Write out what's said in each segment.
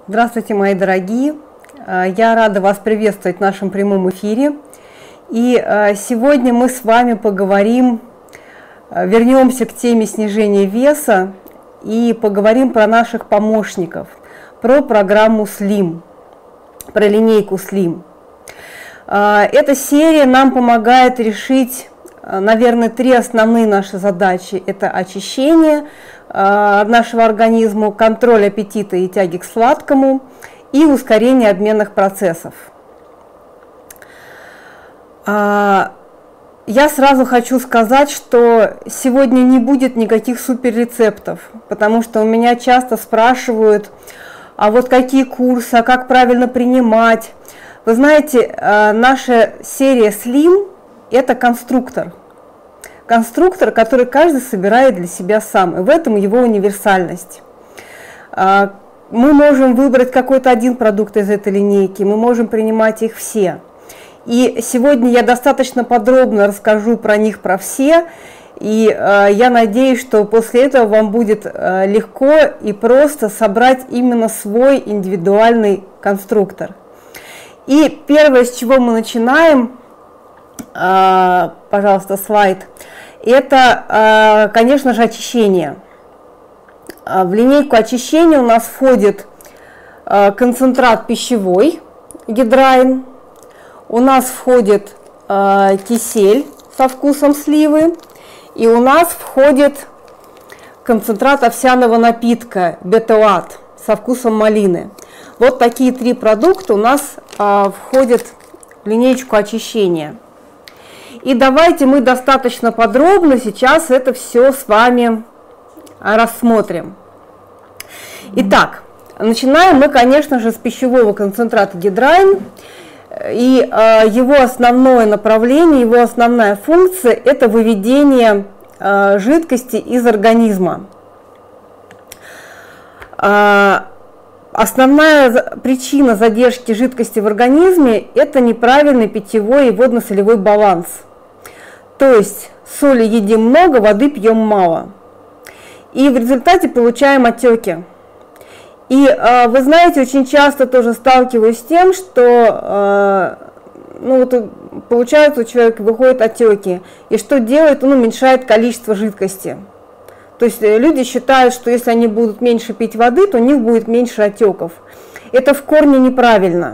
Здравствуйте, мои дорогие! Я рада вас приветствовать в нашем прямом эфире. И сегодня мы с вами поговорим, вернемся к теме снижения веса и поговорим про наших помощников, про программу Slim, про линейку Slim. Эта серия нам помогает решить, наверное, 3 основные наши задачи. Это очищение нашего организма, контроль аппетита и тяги к сладкому и ускорение обменных процессов. Я сразу хочу сказать, что сегодня не будет никаких суперрецептов, потому что у меня часто спрашивают, а вот какие курсы, а как правильно принимать. Вы знаете, наша серия Slim – это конструктор. Конструктор, который каждый собирает для себя сам, и в этом его универсальность. Мы можем выбрать какой-то один продукт из этой линейки, мы можем принимать их все. И сегодня я достаточно подробно расскажу про них, про все, и я надеюсь, что после этого вам будет легко и просто собрать именно свой индивидуальный конструктор. И первое, с чего мы начинаем, пожалуйста, слайд, это, конечно же, очищение. В линейку очищения у нас входит концентрат пищевой, гидрайн, у нас входит кисель со вкусом сливы, и у нас входит концентрат овсяного напитка, бетоат, со вкусом малины. Вот такие 3 продукта у нас входят в линейку очищения. И давайте мы достаточно подробно сейчас это все с вами рассмотрим. Итак, начинаем мы, конечно же, с пищевого концентрата гидрайн. И его основное направление, его основная функция – это выведение жидкости из организма. Основная причина задержки жидкости в организме – это неправильный питьевой и водно-солевой баланс. То есть соли едим много, воды пьем мало. И в результате получаем отеки. И вы знаете, очень часто тоже сталкиваюсь с тем, что получается, у человека выходят отеки. И что делает? Он уменьшает количество жидкости. То есть люди считают, что если они будут меньше пить воды, то у них будет меньше отеков. Это в корне неправильно.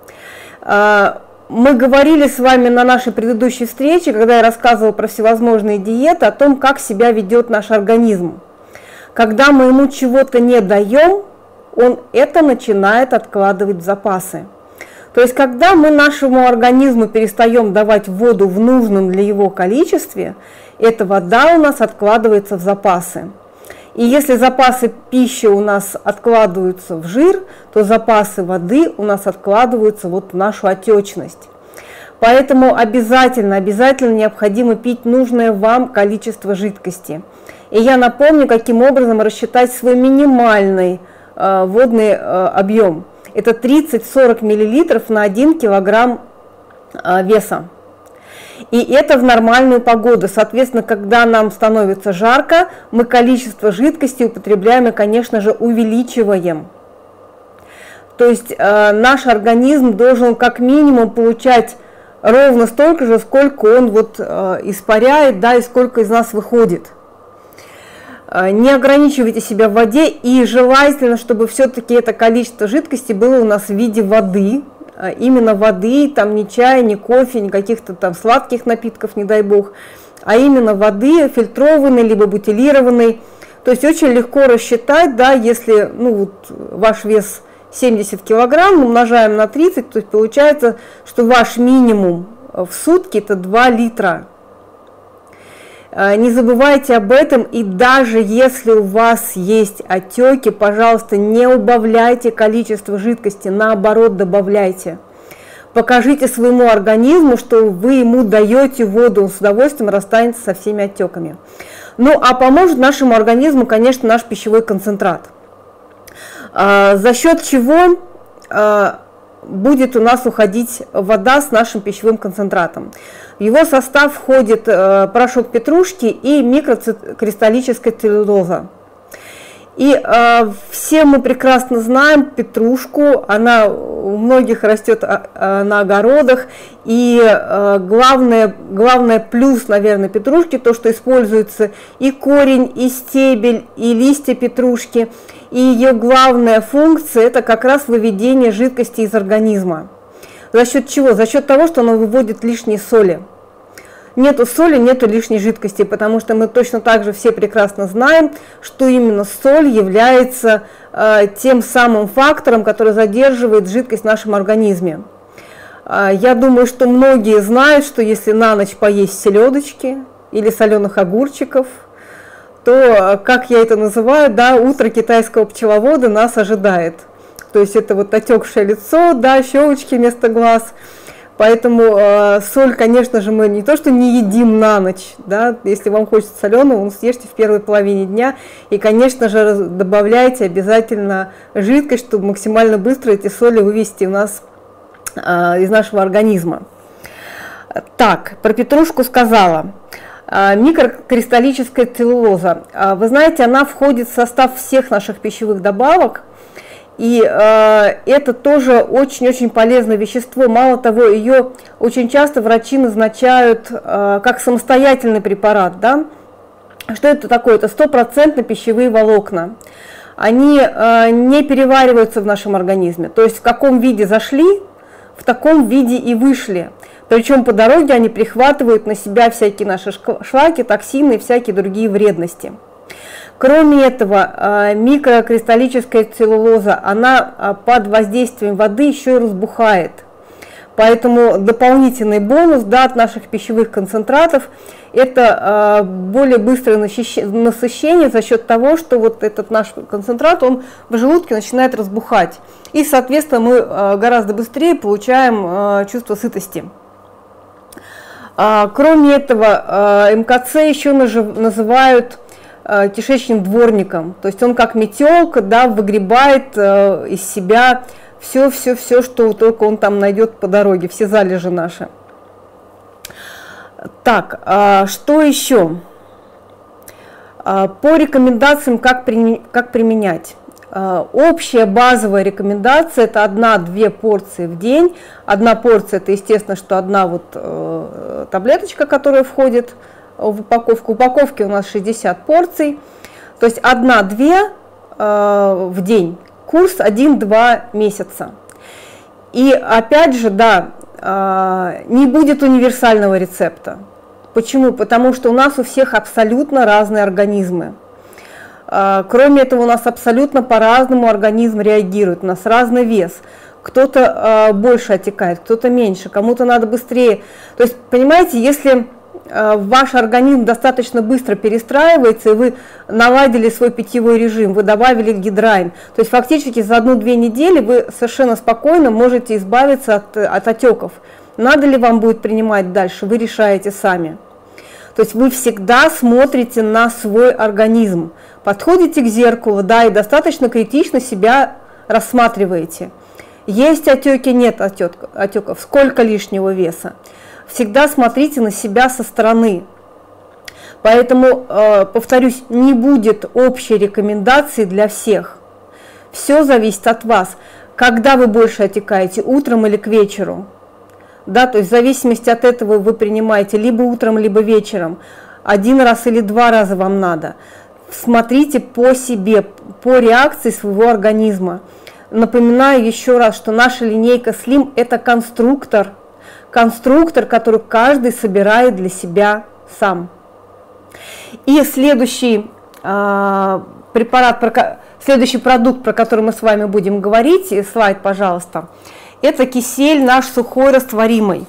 Мы говорили с вами на нашей предыдущей встрече, когда я рассказывала про всевозможные диеты, о том, как себя ведет наш организм. Когда мы ему чего-то не даем, он это начинает откладывать в запасы. То есть, когда мы нашему организму перестаем давать воду в нужном для его количестве, эта вода у нас откладывается в запасы. И если запасы пищи у нас откладываются в жир, то запасы воды у нас откладываются вот в нашу отечность. Поэтому обязательно необходимо пить нужное вам количество жидкости. И я напомню, каким образом рассчитать свой минимальный водный объем. Это 30-40 мл на 1 кг веса. И это в нормальную погоду. Соответственно, когда нам становится жарко, мы количество жидкости употребляем и, конечно же, увеличиваем. То есть наш организм должен как минимум получать ровно столько же, сколько он испаряет, да, и сколько из нас выходит. Не ограничивайте себя в воде, и желательно, чтобы все-таки это количество жидкости было у нас в виде воды, именно воды, там не чая, не кофе, не каких-то там сладких напитков, не дай бог, а именно воды, фильтрованной, либо бутилированной. То есть очень легко рассчитать, да, если ваш вес 70 килограмм, умножаем на 30, то есть получается, что ваш минимум в сутки это 2 литра. Не забывайте об этом, и даже если у вас есть отеки, пожалуйста, не убавляйте количество жидкости, наоборот, добавляйте. Покажите своему организму, что вы ему даете воду, он с удовольствием расстанется со всеми отеками. Ну, а поможет нашему организму, конечно, наш пищевой концентрат. За счет чего будет у нас уходить вода с нашим пищевым концентратом. В его состав входит порошок петрушки и микрокристаллическая целлюлоза. И все мы прекрасно знаем петрушку, она у многих растет на огородах, и главное плюс, наверное, петрушки, то, что используется и корень, и стебель, и листья петрушки, и ее главная функция – это как раз выведение жидкости из организма. За счет чего? За счет того, что она выводит лишние соли. Нету соли, нету лишней жидкости, потому что мы точно так же все прекрасно знаем, что именно соль является тем самым фактором, который задерживает жидкость в нашем организме. Я думаю, что многие знают, что если на ночь поесть селедочки или соленых огурчиков, то, как я это называю, да, утро китайского пчеловода нас ожидает. То есть это вот отекшее лицо, да, щелочки вместо глаз. Поэтому соль, конечно же, мы не то что не едим на ночь, да, если вам хочется соленого, съешьте в первой половине дня. И, конечно же, добавляйте обязательно жидкость, чтобы максимально быстро эти соли вывести у нас из нашего организма. Так, про петрушку сказала. Микрокристаллическая целлулоза. Вы знаете, она входит в состав всех наших пищевых добавок. И это тоже очень-очень полезное вещество. Мало того, ее очень часто врачи назначают как самостоятельный препарат. Да? Что это такое? Это 100% пищевые волокна. Они не перевариваются в нашем организме. То есть в каком виде зашли, в таком виде и вышли. Причем по дороге они прихватывают на себя всякие наши шлаки, токсины и всякие другие вредности. Кроме этого, микрокристаллическая целлулоза, она под воздействием воды еще и разбухает. Поэтому дополнительный бонус, да, от наших пищевых концентратов – это более быстрое насыщение за счет того, что вот этот наш концентрат, он в желудке начинает разбухать. И, соответственно, мы гораздо быстрее получаем чувство сытости. Кроме этого, МКЦ еще называют кишечным дворником, то есть он как метелка, да, выгребает из себя все, что только он там найдет по дороге, все залежи наши. Так, что еще? По рекомендациям, как применять. Общая базовая рекомендация – это 1-2 порции в день. Одна порция – это, естественно, что одна вот таблеточка, которая входит в упаковку. В упаковке у нас 60 порций, то есть 1-2 в день, курс 1-2 месяца. И опять же, да, не будет универсального рецепта. Почему? Потому что у нас у всех абсолютно разные организмы. Кроме этого, у нас абсолютно по-разному организм реагирует, у нас разный вес. Кто-то больше отекает, кто-то меньше, кому-то надо быстрее. То есть, понимаете, если ваш организм достаточно быстро перестраивается, и вы наладили свой питьевой режим, вы добавили гидрайн, то есть фактически за 1-2 недели вы совершенно спокойно можете избавиться от отеков. Надо ли вам будет принимать дальше, вы решаете сами. То есть вы всегда смотрите на свой организм, подходите к зеркалу, да, и достаточно критично себя рассматриваете. Есть отеки, нет отеков, сколько лишнего веса. Всегда смотрите на себя со стороны. Поэтому, повторюсь, не будет общей рекомендации для всех. Все зависит от вас. Когда вы больше отекаете, утром или к вечеру? Да, то есть в зависимости от этого вы принимаете либо утром, либо вечером. 1 раз или 2 раза вам надо. Смотрите по себе, по реакции своего организма. Напоминаю еще раз, что наша линейка Slim – это конструктор, который каждый собирает для себя сам. И следующий следующий продукт, про который мы с вами будем говорить, слайд, пожалуйста, это кисель наш сухой растворимый.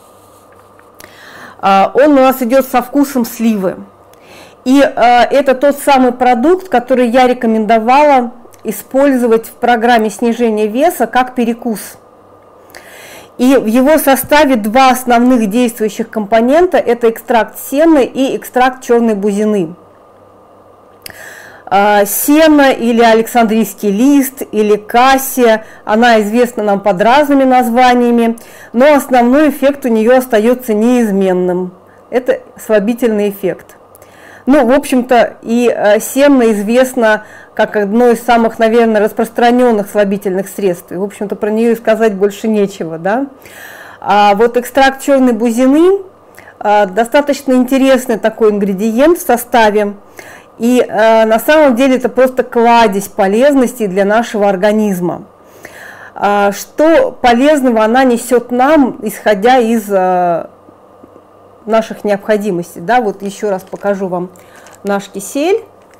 Он у нас идет со вкусом сливы. И это тот самый продукт, который я рекомендовала использовать в программе снижения веса как перекус. И в его составе 2 основных действующих компонента – это экстракт сена и экстракт черной бузины. Сено или Александрийский лист, или кассия, она известна нам под разными названиями, но основной эффект у нее остается неизменным. Это слабительный эффект. Ну, в общем-то, и сено известно как одно из самых, наверное, распространенных слабительных средств. И, в общем-то, про нее сказать больше нечего, да. А вот экстракт черной бузины достаточно интересный такой ингредиент в составе. И на самом деле это просто кладезь полезностей для нашего организма. Что полезного она несет нам, исходя из наших необходимостей. Да, вот еще раз покажу вам наш кисель.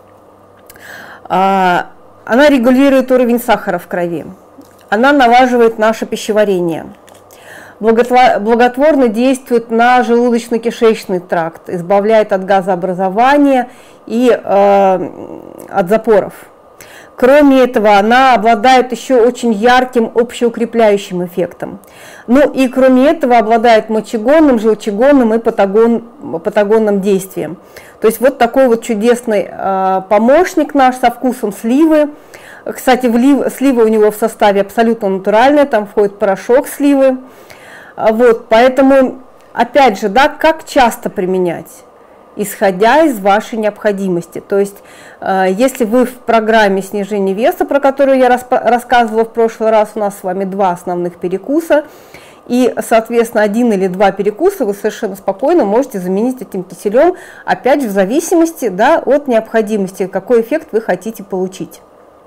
Она регулирует уровень сахара в крови. Она налаживает наше пищеварение. Благотворно действует на желудочно-кишечный тракт, избавляет от газообразования и от запоров. Кроме этого, она обладает еще очень ярким общеукрепляющим эффектом. Ну и кроме этого обладает мочегонным, желчегонным и патагонным действием. То есть вот такой вот чудесный помощник наш со вкусом сливы. Кстати, слива у него в составе абсолютно натуральная, там входит порошок сливы. Вот, поэтому, опять же, да, как часто применять? Исходя из вашей необходимости. То есть, если вы в программе снижения веса, про которую я рассказывала в прошлый раз, у нас с вами 2 основных перекуса, и, соответственно, 1 или 2 перекуса вы совершенно спокойно можете заменить этим киселем, опять же, в зависимости, да, от необходимости, какой эффект вы хотите получить.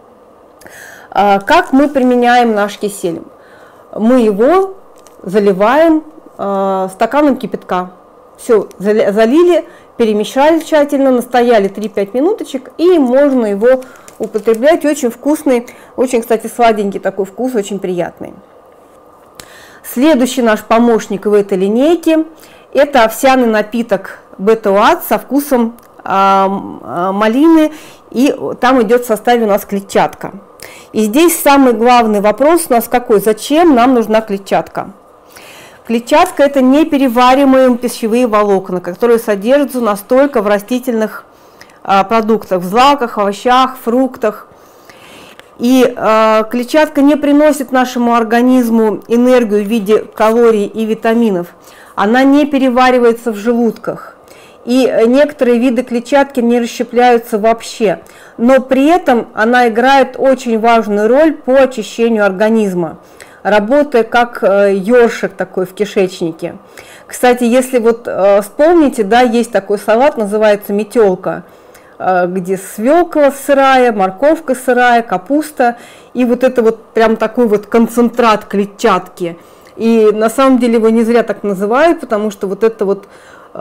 Как мы применяем наш кисель? Мы его заливаем стаканом кипятка. Все, залили, перемешали тщательно, настояли 3-5 минуточек, и можно его употреблять. Очень вкусный, очень, кстати, сладенький такой вкус, очень приятный. Следующий наш помощник в этой линейке – это овсяный напиток бета-оат со вкусом малины, и там идет в составе у нас клетчатка. И здесь самый главный вопрос у нас какой? Зачем нам нужна клетчатка? Клетчатка – это неперевариваемые пищевые волокна, которые содержатся у нас только в растительных продуктах, в злаках, овощах, фруктах. И клетчатка не приносит нашему организму энергию в виде калорий и витаминов. Она не переваривается в желудках. И некоторые виды клетчатки не расщепляются вообще. Но при этом она играет очень важную роль по очищению организма, работая как ёршик такой в кишечнике. Кстати, если вот вспомните, да, есть такой салат, называется метелка, где свекла сырая, морковка сырая, капуста, и вот это вот прям такой вот концентрат клетчатки. И на самом деле его не зря так называют, потому что вот это вот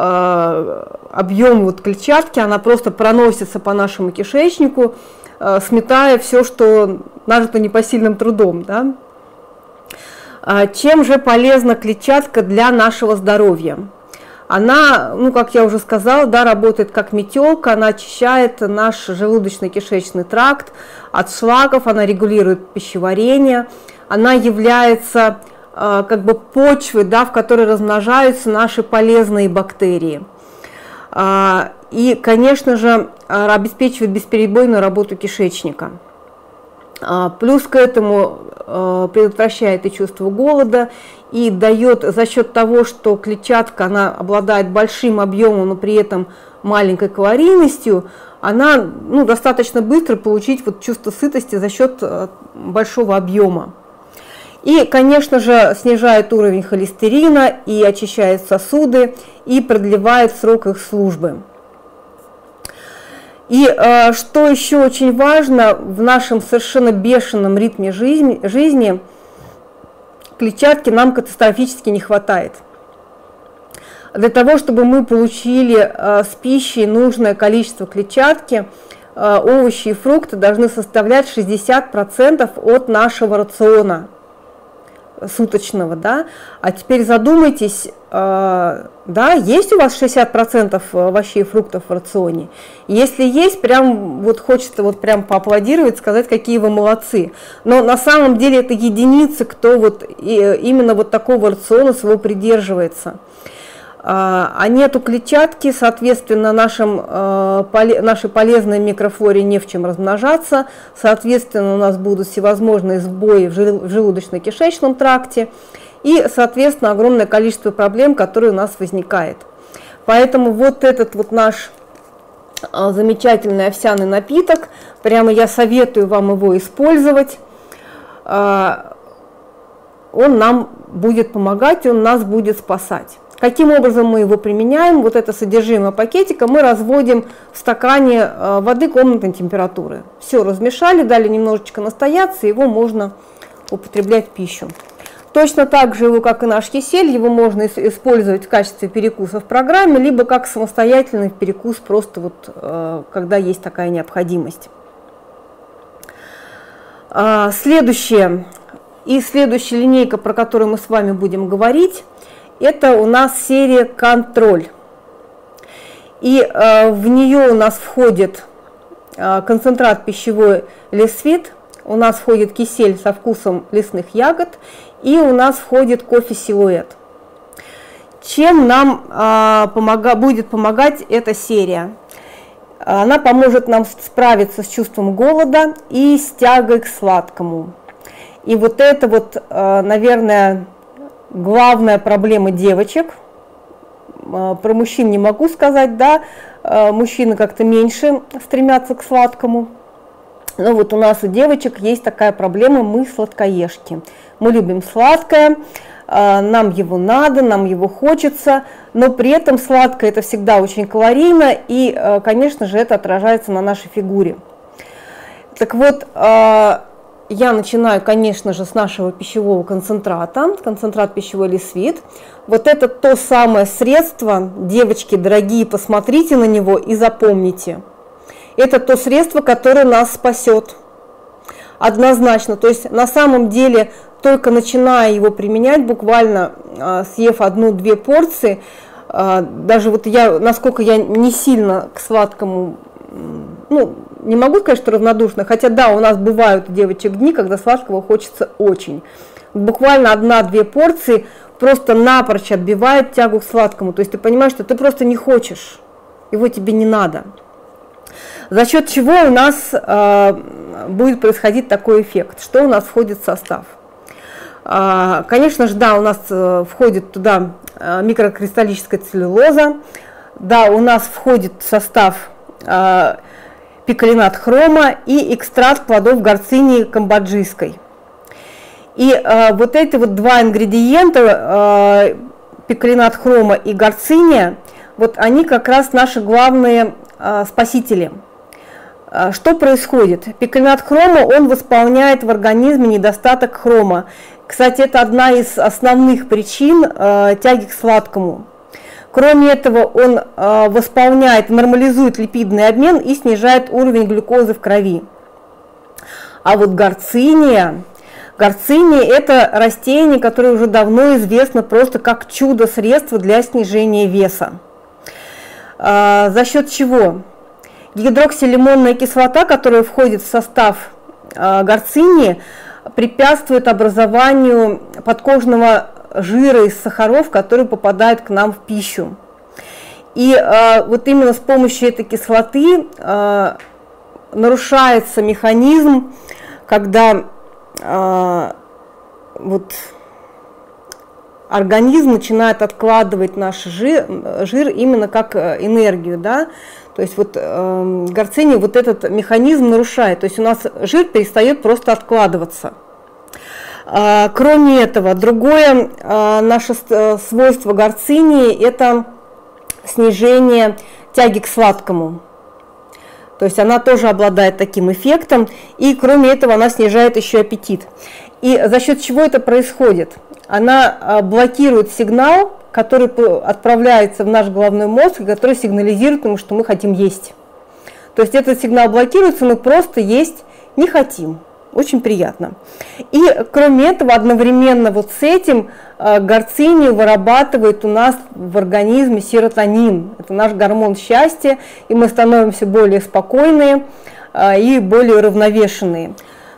объем вот клетчатки, она просто проносится по нашему кишечнику, сметая все, что нажито непосильным трудом, да? Чем же полезна клетчатка для нашего здоровья? Она, ну, как я уже сказала, да, работает как метелка, она очищает наш желудочно-кишечный тракт от шлаков, она регулирует пищеварение, она является как бы почвой, да, в которой размножаются наши полезные бактерии. И, конечно же, обеспечивает бесперебойную работу кишечника. Плюс к этому предотвращает и чувство голода, и дает за счет того, что клетчатка, она обладает большим объемом, но при этом маленькой калорийностью, она, ну, достаточно быстро получить вот чувство сытости за счет большого объема. И, конечно же, снижает уровень холестерина и очищает сосуды, и продлевает срок их службы. И что еще очень важно, в нашем совершенно бешеном ритме жизни клетчатки нам катастрофически не хватает. Для того, чтобы мы получили с пищей нужное количество клетчатки, овощи и фрукты должны составлять 60% от нашего рациона суточного, да. А теперь задумайтесь, да, есть у вас 60% овощей и фруктов в рационе? Если есть, прям вот хочется вот прям поаплодировать, сказать, какие вы молодцы. Но на самом деле это единицы, кто вот именно вот такого рациона своего придерживается. А нету клетчатки, соответственно, нашей полезной микрофлоре не в чем размножаться, соответственно, у нас будут всевозможные сбои в желудочно-кишечном тракте и, соответственно, огромное количество проблем, которые у нас возникает. Поэтому вот этот вот наш замечательный овсяный напиток. Прямо я советую вам его использовать. Он нам будет помогать, он нас будет спасать. Каким образом мы его применяем? Вот это содержимое пакетика мы разводим в стакане воды комнатной температуры. Все размешали, дали немножечко настояться, его можно употреблять в пищу. Точно так же его, как и наш кисель, его можно использовать в качестве перекуса в программе, либо как самостоятельный перекус, просто вот когда есть такая необходимость. Следующая линейка, про которую мы с вами будем говорить, это у нас серия «Контроль». И в нее у нас входит концентрат пищевой лесвит, у нас входит кисель со вкусом лесных ягод, и у нас входит кофе-силуэт. Чем нам будет помогать эта серия? Она поможет нам справиться с чувством голода и с тягой к сладкому. И вот это вот, наверное, главная проблема девочек. Про мужчин не могу сказать, да, мужчины как-то меньше стремятся к сладкому. Но вот у нас у девочек есть такая проблема, мы сладкоежки. Мы любим сладкое, нам его надо, нам его хочется, но при этом сладкое это всегда очень калорийно, и, конечно же, это отражается на нашей фигуре. Так вот, я начинаю, конечно же, с нашего пищевого концентрата, концентрат пищевой лесвит. Вот это то самое средство, девочки дорогие, посмотрите на него и запомните. Это то средство, которое нас спасет. Однозначно. То есть на самом деле, только начиная его применять, буквально съев 1-2 порции, даже вот я, насколько я не сильно к сладкому, ну, не могу сказать, что равнодушна, хотя да, у нас бывают у девочек дни, когда сладкого хочется очень. Буквально 1-2 порции просто напрочь отбивает тягу к сладкому. То есть ты понимаешь, что ты просто не хочешь, его тебе не надо. За счет чего у нас будет происходить такой эффект? Что у нас входит в состав? Конечно же, да, у нас входит туда микрокристаллическая целлюлоза, да, у нас входит в состав пикалинат хрома и экстракт плодов горцинии камбоджийской. И вот эти вот два ингредиента, пикалинат хрома и горциния, вот они как раз наши главные спасители. Что происходит? Пикалинат хрома, он восполняет в организме недостаток хрома. Кстати, это одна из основных причин тяги к сладкому. Кроме этого, он восполняет, нормализует липидный обмен и снижает уровень глюкозы в крови. А вот горциния это растение, которое уже давно известно просто как чудо-средство для снижения веса. За счет чего? Гидроксилимонная кислота, которая входит в состав горцинии, препятствует образованию подкожного жира из сахаров, которые попадают к нам в пищу. И вот именно с помощью этой кислоты нарушается механизм, когда вот организм начинает откладывать наш жир именно как энергию, да, то есть вот горциния вот этот механизм нарушает, то есть у нас жир перестает просто откладываться. Кроме этого, другое наше свойство горцинии – это снижение тяги к сладкому. То есть она тоже обладает таким эффектом, и кроме этого она снижает еще аппетит. И за счет чего это происходит? Она блокирует сигнал, который отправляется в наш головной мозг, и который сигнализирует ему, что мы хотим есть. То есть этот сигнал блокируется, мы просто есть не хотим. Очень приятно. И кроме этого, одновременно вот с этим горциния вырабатывает у нас в организме серотонин. Это наш гормон счастья, и мы становимся более спокойные и более уравновешенные.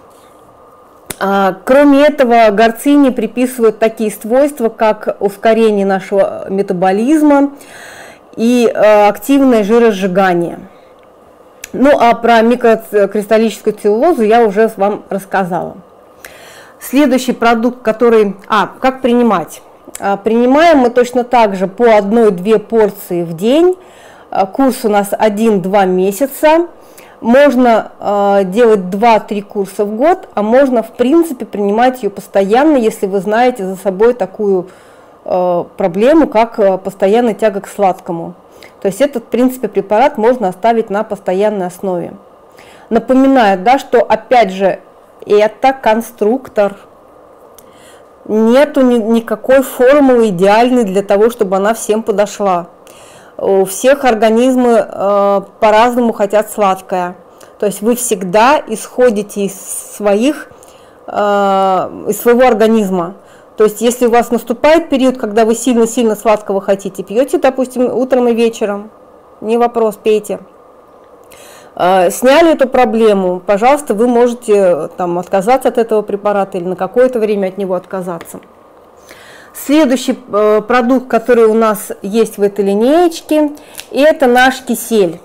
Кроме этого, горцинии приписывают такие свойства, как ускорение нашего метаболизма и активное жиросжигание. Ну, а про микрокристаллическую целлюлозу я уже вам рассказала. Следующий продукт, который... как принимать? Принимаем мы точно так же по 1-2 порции в день. Курс у нас 1-2 месяца. Можно делать 2-3 курса в год, а можно, в принципе, принимать ее постоянно, если вы знаете за собой такую проблему, как постоянная тяга к сладкому. То есть этот, в принципе, препарат можно оставить на постоянной основе. Напоминаю, да, что, опять же, это конструктор. Нету никакой формулы идеальной для того, чтобы она всем подошла. У всех организмы по-разному хотят сладкое. То есть вы всегда исходите из своего организма. То есть если у вас наступает период, когда вы сильно-сильно сладкого хотите, пьете, допустим, утром и вечером, не вопрос, пейте. Сняли эту проблему, пожалуйста, вы можете там отказаться от этого препарата или на какое-то время от него отказаться. Следующий продукт, который у нас есть в этой линеечке, это наш кисель.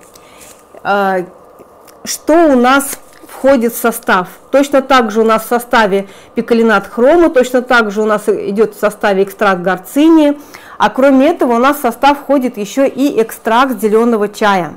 Что у нас входит в состав? Точно так же у нас в составе пикалинат хрома, точно так же у нас идет в составе экстракт горцинии, а кроме этого у нас в состав входит еще и экстракт зеленого чая.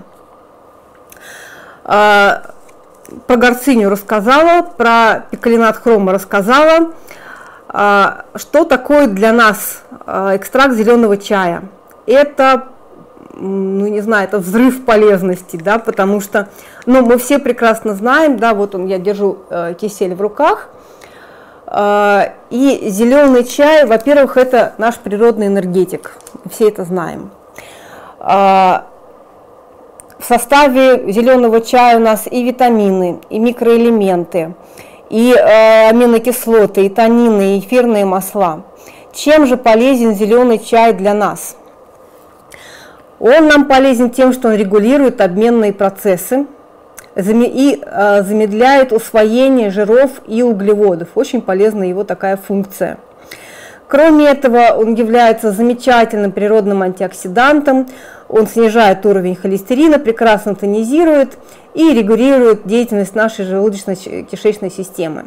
Про горцинию рассказала, про пикалинат хрома рассказала. Что такое для нас экстракт зеленого чая? Это, ну не знаю, это взрыв полезности, да, потому что, ну, мы все прекрасно знаем, да, вот я держу кисель в руках, и зеленый чай, во-первых, это наш природный энергетик, все это знаем. В составе зеленого чая у нас и витамины, и микроэлементы, и аминокислоты, и танины, и эфирные масла. Чем же полезен зеленый чай для нас? Он нам полезен тем, что он регулирует обменные процессы и замедляет усвоение жиров и углеводов. Очень полезна его такая функция. Кроме этого, он является замечательным природным антиоксидантом, он снижает уровень холестерина, прекрасно тонизирует и регулирует деятельность нашей желудочно-кишечной системы.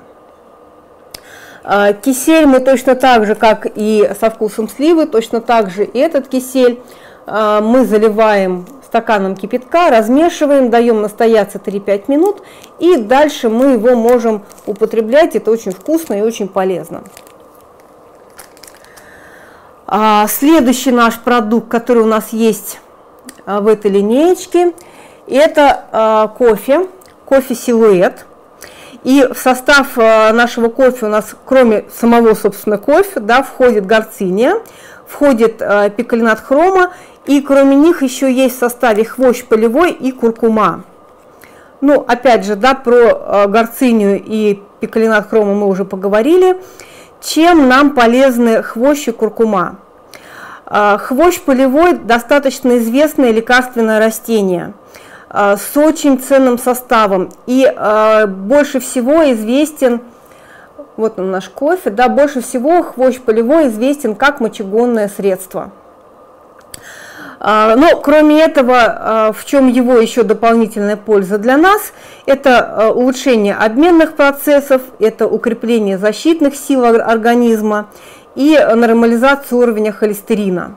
Кисель мы точно так же, как и со вкусом сливы, точно так же и этот кисель мы заливаем стаканом кипятка, размешиваем, даем настояться 3-5 минут, и дальше мы его можем употреблять. Это очень вкусно и очень полезно. Следующий наш продукт, который у нас есть в этой линеечке, это кофе, кофе-силуэт. И в состав нашего кофе у нас, кроме самого, собственно, кофе, да, входит горциния, входит пикалинат хрома, и кроме них еще есть в составе хвощ полевой и куркума. Ну, опять же, да, про горцинию и пикалинат хрома мы уже поговорили. Чем нам полезны хвощ и куркума? Хвощ полевой достаточно известное лекарственное растение с очень ценным составом, и больше всего известен, вот он наш кофе, да, больше всего хвощ полевой известен как мочегонное средство. Но кроме этого, в чем его еще дополнительная польза для нас, это улучшение обменных процессов, это укрепление защитных сил организма и нормализация уровня холестерина.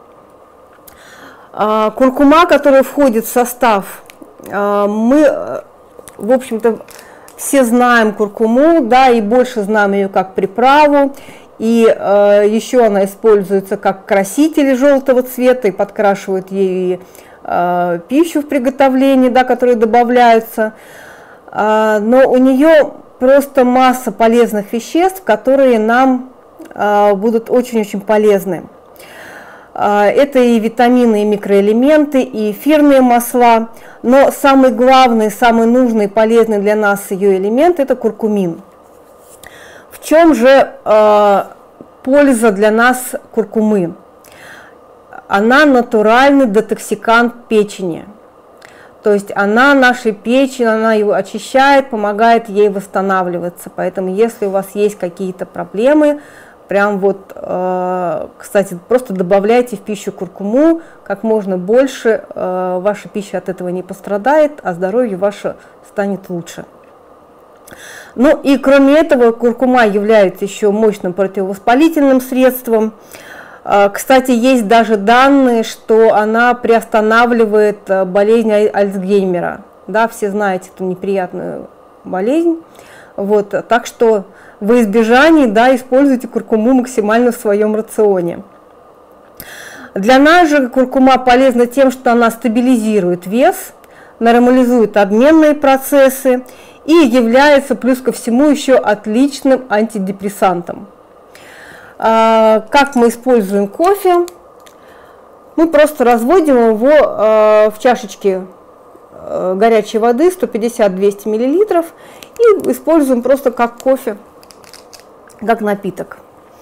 Куркума, которая входит в состав, мы, в общем-то, все знаем куркуму, да, и больше знаем ее как приправу, и еще она используется как краситель желтого цвета, и подкрашивают ей пищу в приготовлении, да, которые добавляются, но у нее просто масса полезных веществ, которые нам будут очень-очень полезны. Это и витамины, и микроэлементы, и эфирные масла, но самый главный, самый нужный, полезный для нас ее элемент – это куркумин. В чем же польза для нас куркумы? Она натуральный детоксикант печени. То есть она нашей печень, она его очищает, помогает ей восстанавливаться. Поэтому если у вас есть какие-то проблемы, прям вот, кстати, просто добавляйте в пищу куркуму как можно больше, ваша пища от этого не пострадает, а здоровье ваше станет лучше. Ну и кроме этого, куркума является еще мощным противовоспалительным средством. Кстати, есть даже данные, что она приостанавливает болезнь Альцгеймера. Да, все знаете эту неприятную болезнь. Вот, так что во избежание, да, используйте куркуму максимально в своем рационе. Для нас же куркума полезна тем, что она стабилизирует вес, нормализует обменные процессы и является, плюс ко всему, еще отличным антидепрессантом. Как мы используем кофе? Мы просто разводим его в чашечке горячей воды 150-200 мл и используем просто как кофе, как напиток.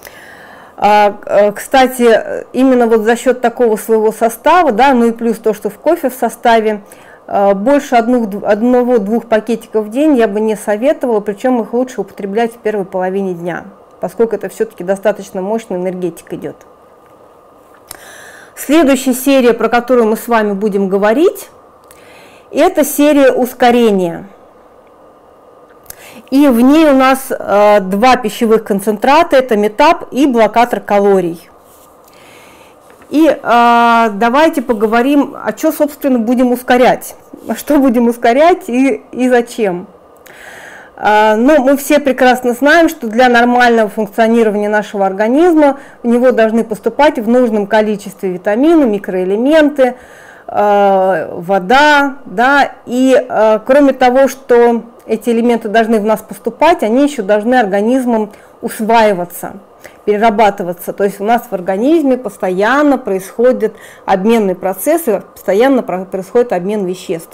Кстати, именно вот за счет такого своего состава, да, ну и плюс то, что в кофе в составе, больше одного-двух пакетиков в день я бы не советовала, причем их лучше употреблять в первой половине дня, поскольку это все-таки достаточно мощная энергетика идет. Следующая серия, про которую мы с вами будем говорить, это серия ускорения. И в ней у нас два пищевых концентрата, это метап и блокатор калорий. И давайте поговорим, а что, собственно, будем ускорять. Что будем ускорять и зачем. Ну, мы все прекрасно знаем, что для нормального функционирования нашего организма в него должны поступать в нужном количестве витамины, микроэлементы, вода, да, и кроме того, что эти элементы должны в нас поступать, они еще должны организмом усваиваться, перерабатываться. То есть у нас в организме постоянно происходят обменные процессы, постоянно происходит обмен веществ.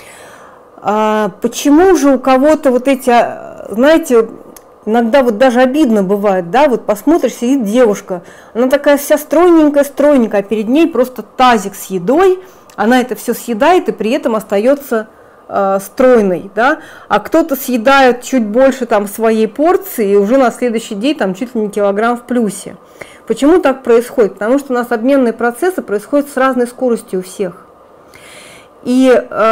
Почему же у кого-то вот эти, знаете, иногда вот даже обидно бывает, да, вот посмотришь, сидит девушка, она такая вся стройненькая, а перед ней просто тазик с едой, она это все съедает и при этом остается стройной, да, а кто-то съедает чуть больше там своей порции и уже на следующий день там чуть ли не килограмм в плюсе. Почему так происходит? Потому что у нас обменные процессы происходят с разной скоростью у всех. И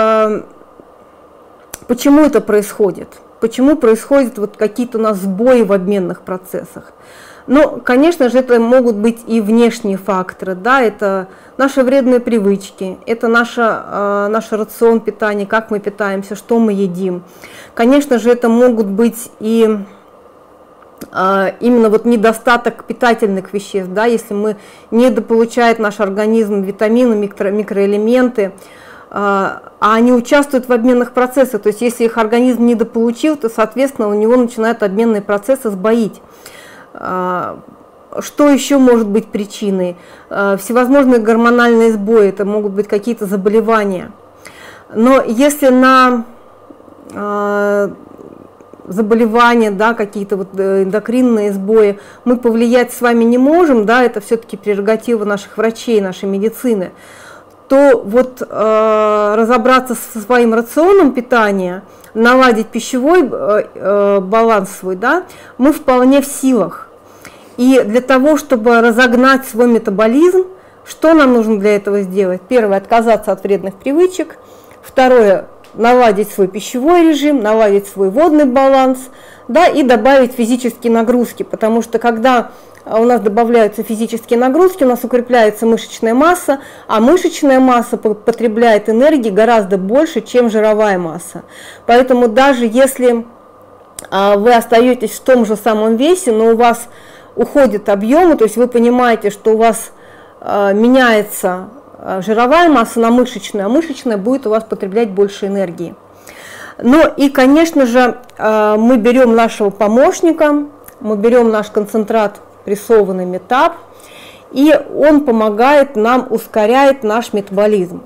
почему это происходит? Почему происходят вот какие-то у нас сбои в обменных процессах? Ну, конечно же, это могут быть и внешние факторы, да, это наши вредные привычки, это наш рацион питания, как мы питаемся, что мы едим. Конечно же, это могут быть и именно вот недостаток питательных веществ, да, если мы недополучает наш организм витамины, микроэлементы, а они участвуют в обменных процессах, то есть если их организм недополучил, то, соответственно, у него начинают обменные процессы сбоить. Что еще может быть причиной? Всевозможные гормональные сбои, это могут быть какие-то заболевания. Но если на заболевания, да, какие-то вот эндокринные сбои мы повлиять с вами не можем, да, это все-таки прерогатива наших врачей, нашей медицины, то вот разобраться со своим рационом питания, наладить пищевой баланс свой, да, мы вполне в силах. И для того, чтобы разогнать свой метаболизм, что нам нужно для этого сделать? Первое, отказаться от вредных привычек. Второе, наладить свой пищевой режим, наладить свой водный баланс, да, и добавить физические нагрузки, потому что когда у нас добавляются физические нагрузки, у нас укрепляется мышечная масса, а мышечная масса потребляет энергии гораздо больше, чем жировая масса. Поэтому даже если вы остаетесь в том же самом весе, но у вас уходят объемы, то есть вы понимаете, что у вас меняется жировая масса на мышечную, а мышечная будет у вас потреблять больше энергии. Ну и, конечно же, мы берем нашего помощника, мы берем наш концентрат прессованный метап, и он помогает нам, ускоряет наш метаболизм.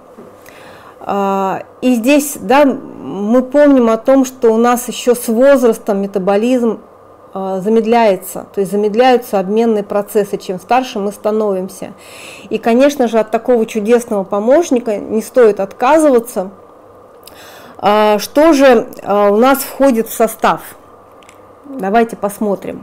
И здесь, да, мы помним о том, что у нас еще с возрастом метаболизм замедляется, то есть замедляются обменные процессы, чем старше мы становимся. И, конечно же, от такого чудесного помощника не стоит отказываться. Что же у нас входит в состав? Давайте посмотрим.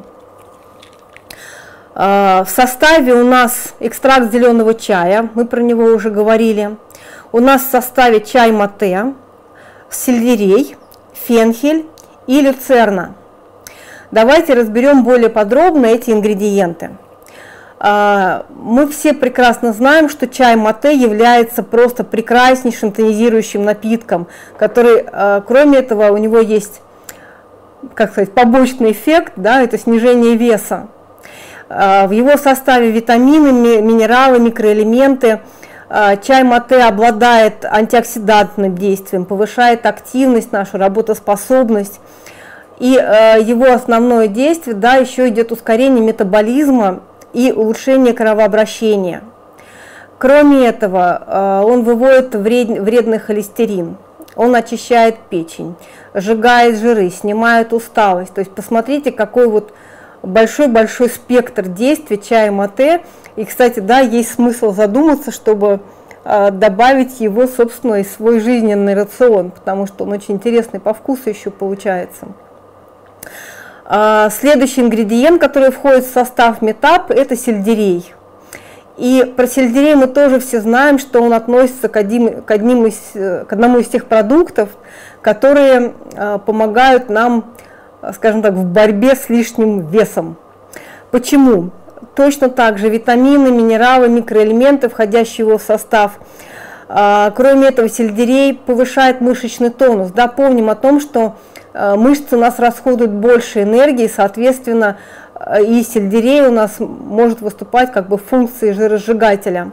В составе у нас экстракт зеленого чая, мы про него уже говорили. У нас в составе чай мате, сельдерей, фенхель и люцерна. Давайте разберем более подробно эти ингредиенты. Мы все прекрасно знаем, что чай мате является просто прекраснейшим тонизирующим напитком, который, кроме этого, у него есть, как сказать, побочный эффект, да, это снижение веса. В его составе витамины, минералы, микроэлементы. Чай мате обладает антиоксидантным действием, повышает активность, нашу работоспособность. И его основное действие, да, еще идет ускорение метаболизма и улучшение кровообращения. Кроме этого, он выводит вредный холестерин, он очищает печень, сжигает жиры, снимает усталость. То есть посмотрите, какой вот большой-большой спектр действий чая мате. И, кстати, да, есть смысл задуматься, чтобы добавить его, собственно, и свой жизненный рацион, потому что он очень интересный по вкусу еще получается. Следующий ингредиент, который входит в состав метап, это сельдерей. И про сельдерей мы тоже все знаем, что он относится к одному из тех продуктов, которые помогают нам, скажем так, в борьбе с лишним весом. Почему? Точно так же витамины, минералы, микроэлементы, входящие в его состав. Кроме этого, сельдерей повышает мышечный тонус. Да, помним о том, что мышцы у нас расходуют больше энергии, соответственно, и сельдерей у нас может выступать как бы в функции жиросжигателя.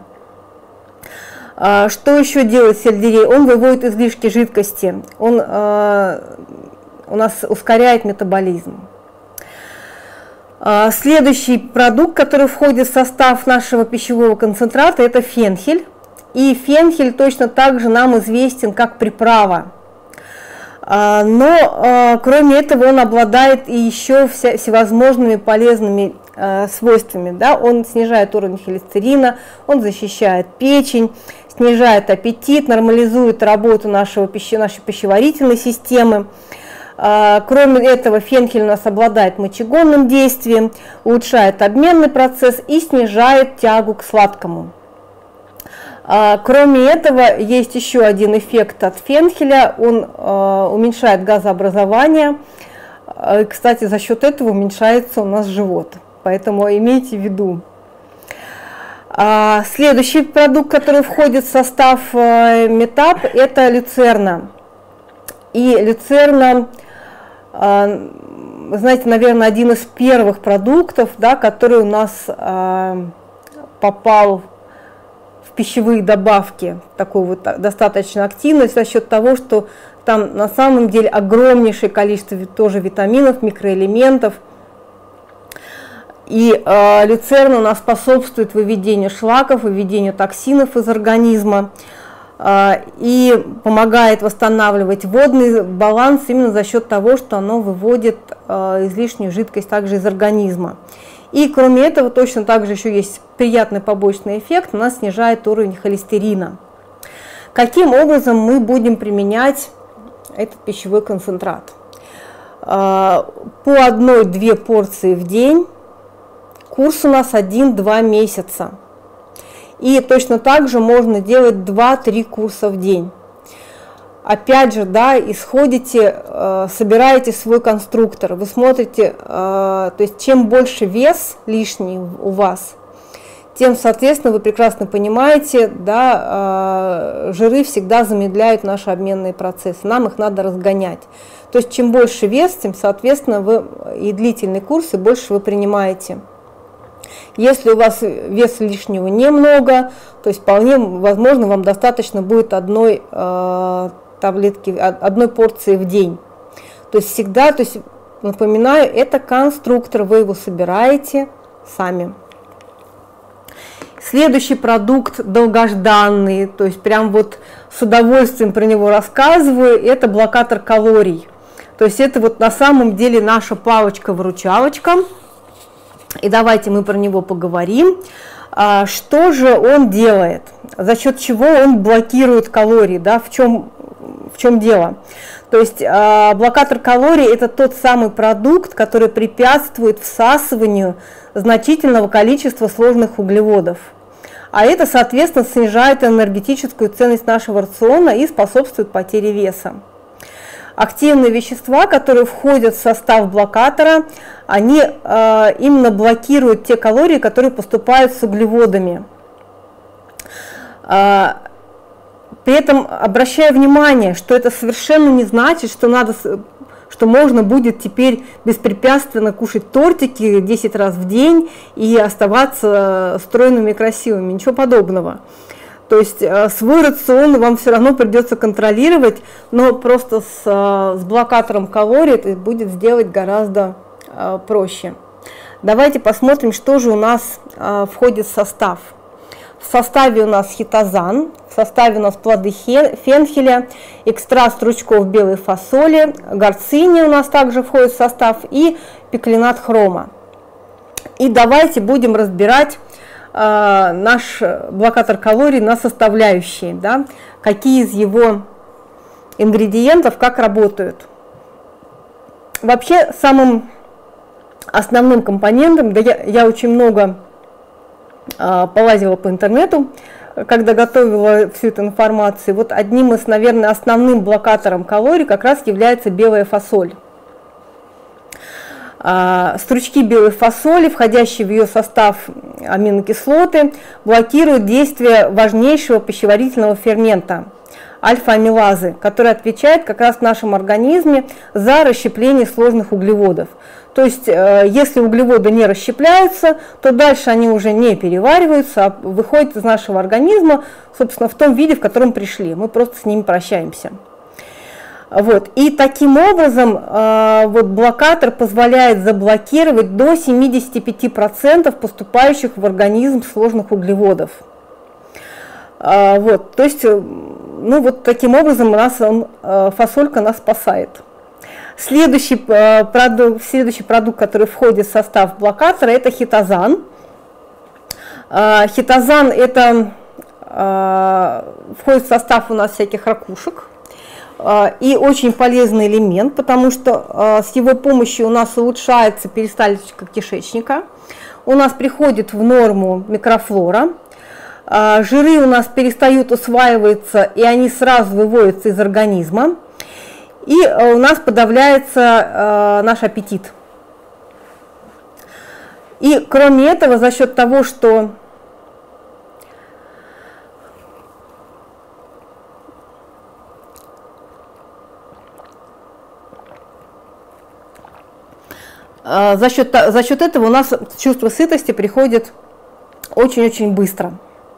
Что еще делает сельдерей? Он выводит излишки жидкости, он у нас ускоряет метаболизм. Следующий продукт, который входит в состав нашего пищевого концентрата, это фенхель. И фенхель точно так же нам известен как приправа. Но кроме этого он обладает и еще всевозможными полезными свойствами. Да? Он снижает уровень холестерина, он защищает печень, снижает аппетит, нормализует работу нашей пищеварительной системы. Кроме этого, фенхель у нас обладает мочегонным действием, улучшает обменный процесс и снижает тягу к сладкому. Кроме этого, есть еще один эффект от фенхеля, он уменьшает газообразование, кстати, за счет этого уменьшается у нас живот, поэтому имейте в виду. Следующий продукт, который входит в состав метап, это люцерна. И люцерна, вы знаете, наверное, один из первых продуктов, да, который у нас попал в пищевые добавки, такой вот достаточно активный, за счет того, что там на самом деле огромнейшее количество тоже витаминов, микроэлементов. И люцерна у нас способствует выведению шлаков, выведению токсинов из организма и помогает восстанавливать водный баланс именно за счет того, что оно выводит излишнюю жидкость также из организма. И кроме этого, точно так же еще есть приятный побочный эффект, у нас снижает уровень холестерина. Каким образом мы будем применять этот пищевой концентрат? По 1-2 порции в день, курс у нас 1-2 месяца. И точно так же можно делать 2-3 курса в день. Опять же, да, исходите, собираете свой конструктор, вы смотрите, то есть чем больше вес лишний у вас, тем, соответственно, вы прекрасно понимаете, да, жиры всегда замедляют наши обменные процессы, нам их надо разгонять. То есть чем больше вес, тем, соответственно, вы и длительный курс, и больше вы принимаете. Если у вас веса лишнего немного, то есть вполне возможно, вам достаточно будет одной таблетки, одной порции в день. То есть всегда, то есть напоминаю, это конструктор, вы его собираете сами. Следующий продукт долгожданный, то есть прям вот с удовольствием про него рассказываю, это блокатор калорий. То есть это вот на самом деле наша палочка-выручалочка. И давайте мы про него поговорим. Что же он делает? За счет чего он блокирует калории? Да? В чем дело? То есть блокатор калорий – это тот самый продукт, который препятствует всасыванию значительного количества сложных углеводов. А это, соответственно, снижает энергетическую ценность нашего рациона и способствует потере веса. активные вещества, которые входят в состав блокатора, они именно блокируют те калории, которые поступают с углеводами. При этом обращаю внимание, что это совершенно не значит, что можно будет теперь беспрепятственно кушать тортики 10 раз в день и оставаться стройными и красивыми. Ничего подобного. То есть свой рацион вам все равно придется контролировать, но просто с блокатором калорий это будет сделать гораздо проще. Давайте посмотрим, что же у нас входит в состав. В составе у нас хитозан, в составе у нас плоды фенхеля, экстракт стручков белой фасоли, горциния у нас также входит в состав и пиклинат хрома. И давайте будем разбирать наш блокатор калорий на составляющие, да, какие из его ингредиентов как работают. Вообще самым основным компонентом, да, я очень много полазила по интернету, когда готовила всю эту информацию. Вот одним из, наверное, основным блокатором калорий как раз является белая фасоль. Стручки белой фасоли, входящие в ее состав аминокислоты, блокируют действие важнейшего пищеварительного фермента альфа-амилазы, который отвечает как раз в нашем организме за расщепление сложных углеводов. То есть, если углеводы не расщепляются, то дальше они уже не перевариваются, а выходят из нашего организма, собственно, в том виде, в котором пришли. Мы просто с ними прощаемся. Вот. И таким образом вот блокатор позволяет заблокировать до 75% поступающих в организм сложных углеводов. Вот. То есть, ну вот таким образом фасолька нас спасает. Следующий продукт, который входит в состав блокатора, это хитозан. Хитозан это входит в состав у нас всяких ракушек. И очень полезный элемент, потому что с его помощью у нас улучшается перистальтика кишечника, у нас приходит в норму микрофлора, жиры у нас перестают усваиваться, и они сразу выводятся из организма, и у нас подавляется наш аппетит. И кроме этого, за счет того, что за счет этого у нас чувство сытости приходит очень-очень быстро.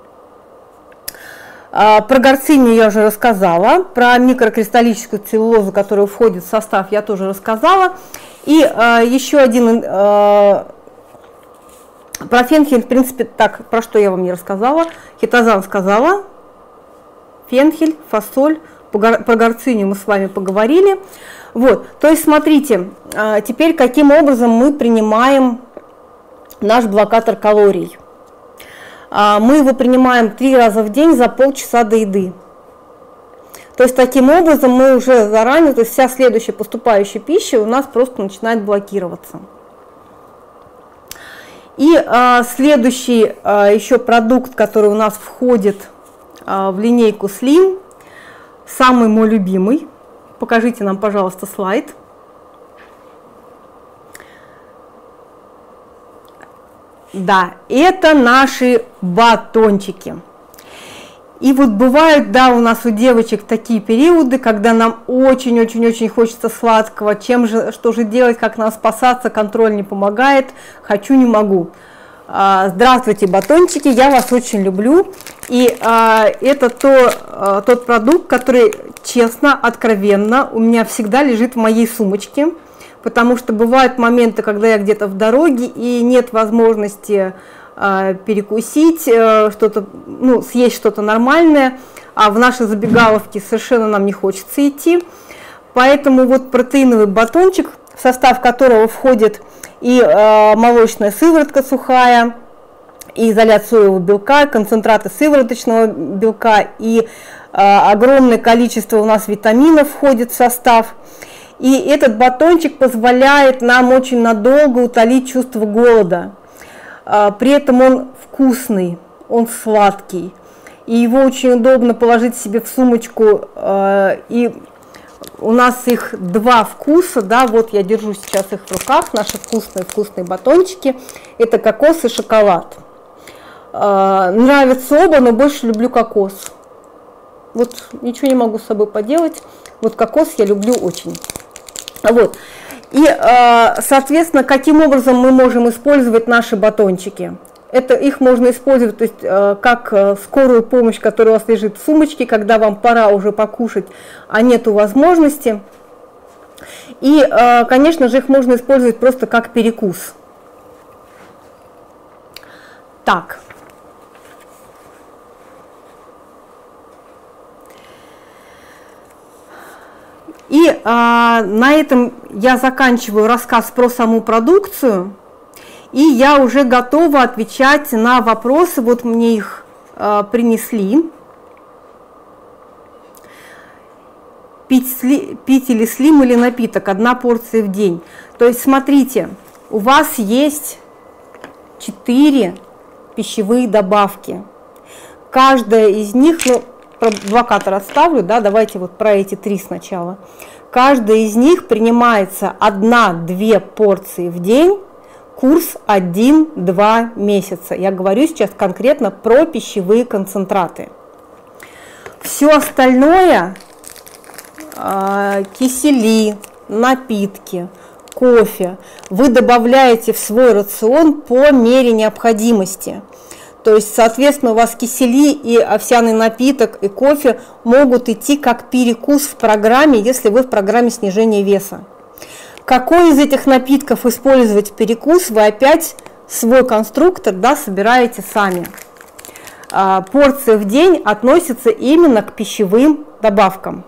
Про горцинию я уже рассказала, про микрокристаллическую целлюлозу, которая входит в состав, я тоже рассказала. И еще один, про фенхель, в принципе, так, про что я вам не рассказала. Хитозан сказала, фенхель, фасоль, про горцинию мы с вами поговорили. Вот, то есть смотрите, теперь каким образом мы принимаем наш блокатор калорий. Мы его принимаем 3 раза в день за полчаса до еды. То есть таким образом мы уже заранее, то есть вся следующая поступающая пища у нас просто начинает блокироваться. И следующий еще продукт, который у нас входит в линейку Slim, самый мой любимый. Покажите нам, пожалуйста, слайд. Да, это наши батончики. И вот бывают, да, у нас у девочек такие периоды, когда нам очень-очень-очень хочется сладкого. Что же делать, как нам спасаться, контроль не помогает, хочу, не могу. Здравствуйте, батончики, я вас очень люблю. И это тот продукт, который честно, откровенно у меня всегда лежит в моей сумочке. Потому что бывают моменты, когда я где-то в дороге и нет возможности перекусить, что-то, ну, съесть что-то нормальное, а в нашей забегаловке совершенно нам не хочется идти. Поэтому вот протеиновый батончик, в состав которого входит и молочная сыворотка сухая, и изолят соевого белка, концентраты сывороточного белка, и огромное количество у нас витаминов входит в состав. И этот батончик позволяет нам очень надолго утолить чувство голода. При этом он вкусный, он сладкий. И его очень удобно положить себе в сумочку и у нас их два вкуса, да, вот я держу сейчас их в руках, наши вкусные батончики, это кокос и шоколад. Нравятся оба, но больше люблю кокос. Вот ничего не могу с собой поделать, вот кокос я люблю очень. Вот. И, соответственно, каким образом мы можем использовать наши батончики? Это их можно использовать, то есть, как скорую помощь, которая у вас лежит в сумочке, когда вам пора уже покушать, а нету возможности. И, конечно же, их можно использовать просто как перекус. Так. И на этом я заканчиваю рассказ про саму продукцию. И я уже готова отвечать на вопросы, вот мне их принесли. Пить или слим или напиток, 1 порция в день. То есть смотрите, у вас есть 4 пищевые добавки. Каждая из них, ну, блокатор отставлю, да, давайте вот про эти 3 сначала. Каждая из них принимается 1-2 порции в день. Курс 1-2 месяца. Я говорю сейчас конкретно про пищевые концентраты. Все остальное, кисели, напитки, кофе, вы добавляете в свой рацион по мере необходимости. То есть, соответственно, у вас кисели и овсяный напиток и кофе могут идти как перекус в программе, если вы в программе снижения веса. Какой из этих напитков использовать в перекус, вы опять свой конструктор, да, собираете сами. Порция в день относится именно к пищевым добавкам.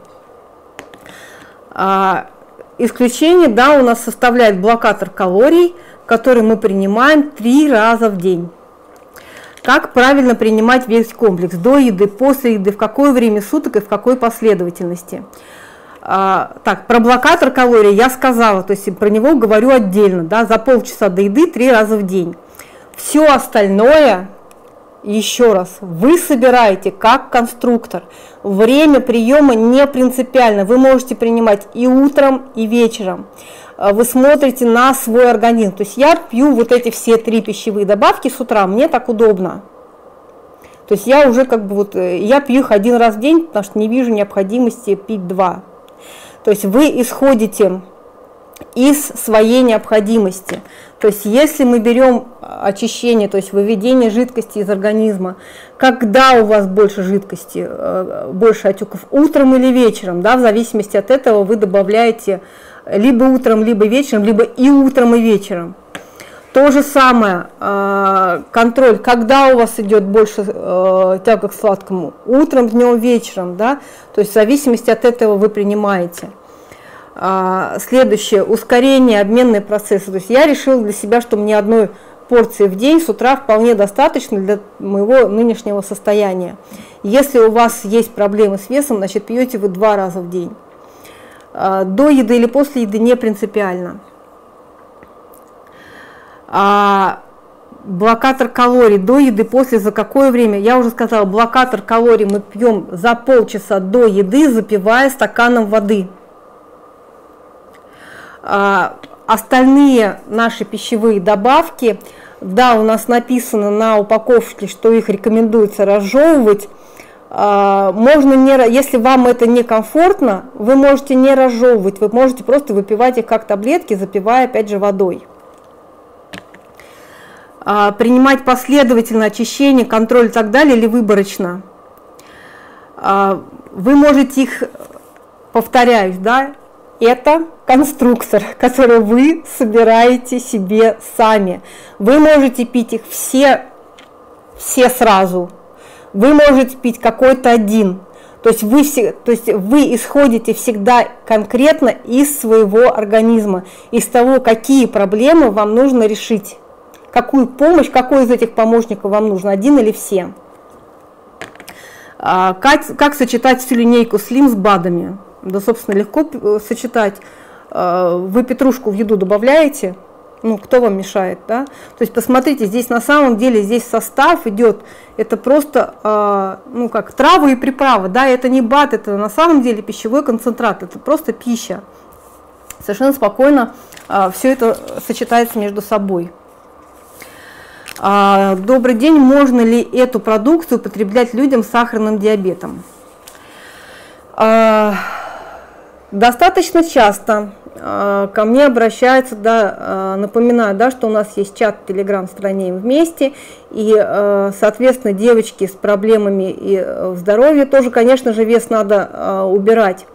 Исключение, да, у нас составляет блокатор калорий, который мы принимаем 3 раза в день. Как правильно принимать весь комплекс? До еды, после еды, в какое время суток и в какой последовательности? Так, про блокатор калорий я сказала, то есть про него говорю отдельно, да, за полчаса до еды 3 раза в день. Все остальное, еще раз, вы собираете как конструктор. Время приема не принципиально, вы можете принимать и утром, и вечером. Вы смотрите на свой организм. То есть я пью вот эти все 3 пищевые добавки с утра, мне так удобно. То есть я уже как бы вот, я пью их 1 раз в день, потому что не вижу необходимости пить 2. То есть вы исходите из своей необходимости. То есть если мы берем очищение, то есть выведение жидкости из организма, когда у вас больше жидкости, больше отеков, утром или вечером, да, в зависимости от этого вы добавляете либо утром, либо вечером, либо и утром, и вечером. То же самое, контроль, когда у вас идет больше тяга к сладкому, утром, днем, вечером, да, то есть в зависимости от этого вы принимаете. Следующее, ускорение, обменные процессы. То есть я решила для себя, что мне 1 порции в день с утра вполне достаточно для моего нынешнего состояния. Если у вас есть проблемы с весом, значит пьете вы 2 раза в день. До еды или после еды не принципиально. Блокатор калорий до еды, после, за какое время? Я уже сказала, блокатор калорий мы пьем за полчаса до еды, запивая стаканом воды. Остальные наши пищевые добавки, да, у нас написано на упаковке, что их рекомендуется разжевывать. Можно не, если вам это некомфортно, вы можете не разжевывать, вы можете просто выпивать их как таблетки, запивая опять же водой. Принимать последовательно очищение, контроль и так далее, или выборочно. Вы можете их, повторяюсь, да, это конструктор, который вы собираете себе сами. Вы можете пить их все сразу. Вы можете пить какой-то один. То есть вы исходите всегда конкретно из своего организма, из того, какие проблемы вам нужно решить. Какую помощь, какой из этих помощников вам нужен, один или все. Как сочетать всю линейку Slim с БАДами? Да, собственно, легко сочетать. Вы петрушку в еду добавляете, Ну, кто вам мешает, да? То есть посмотрите, здесь на самом деле, здесь состав идет, это просто, ну, как травы и приправы, да, это не БАД, это на самом деле пищевой концентрат, это просто пища. Совершенно спокойно все это сочетается между собой. Добрый день, можно ли эту продукцию употреблять людям с сахарным диабетом? Достаточно часто ко мне обращаются, да, напоминаю, да, что у нас есть чат в Telegram-стране вместе, и, соответственно, девочки с проблемами и в здоровье тоже, конечно же, вес надо убирать.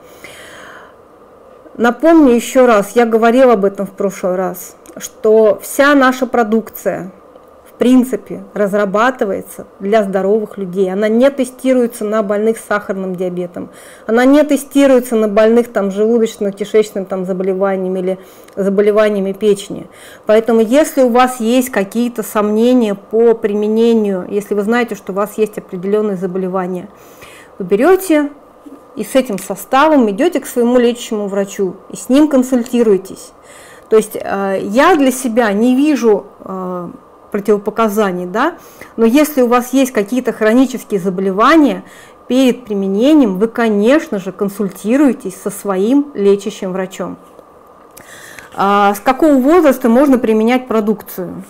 Напомню еще раз, я говорила об этом в прошлый раз, что вся наша продукция, в принципе, разрабатывается для здоровых людей. Она не тестируется на больных с сахарным диабетом, она не тестируется на больных там желудочно-кишечным там заболеваниями или заболеваниями печени. Поэтому, если у вас есть какие-то сомнения по применению, если вы знаете, что у вас есть определенные заболевания, вы берете и с этим составом идете к своему лечащему врачу и с ним консультируетесь. То есть я для себя не вижу противопоказаний, да? Но если у вас есть какие-то хронические заболевания, перед применением вы, конечно же, консультируетесь со своим лечащим врачом. С какого возраста можно применять продукцию?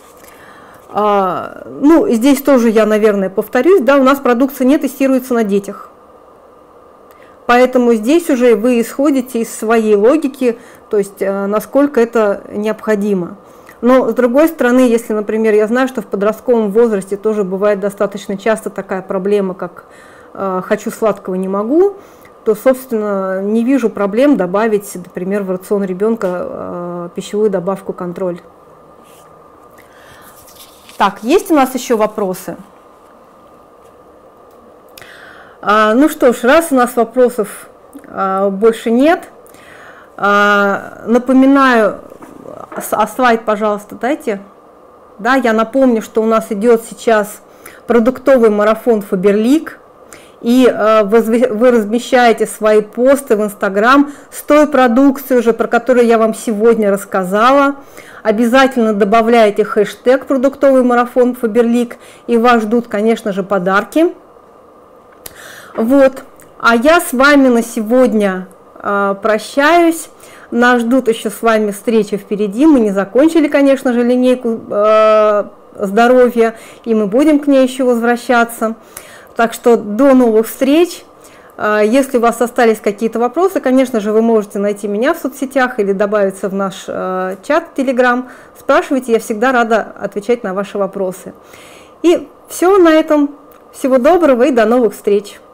Ну, здесь тоже я, наверное, повторюсь, да, у нас продукция не тестируется на детях. Поэтому здесь уже вы исходите из своей логики, то есть насколько это необходимо. Но, с другой стороны, если, например, я знаю, что в подростковом возрасте тоже бывает достаточно часто такая проблема, как «хочу сладкого, не могу», то, собственно, не вижу проблем добавить, например, в рацион ребенка пищевую добавку «Контроль». Так, есть у нас еще вопросы? Ну что ж, раз у нас вопросов больше нет, напоминаю, слайд, пожалуйста, дайте. Да, я напомню, что у нас идет сейчас продуктовый марафон Faberlic, и вы размещаете свои посты в Instagram с той продукцией уже, про которую я вам сегодня рассказала. Обязательно добавляйте хэштег продуктовый марафон Faberlic, и вас ждут, конечно же, подарки. Вот, а я с вами на сегодня прощаюсь. Нас ждут еще с вами встречи впереди. Мы не закончили, конечно же, линейку здоровья, и мы будем к ней еще возвращаться. Так что до новых встреч. Если у вас остались какие-то вопросы, конечно же, вы можете найти меня в соцсетях или добавиться в наш чат Telegram. Спрашивайте, я всегда рада отвечать на ваши вопросы. И все на этом. Всего доброго и до новых встреч!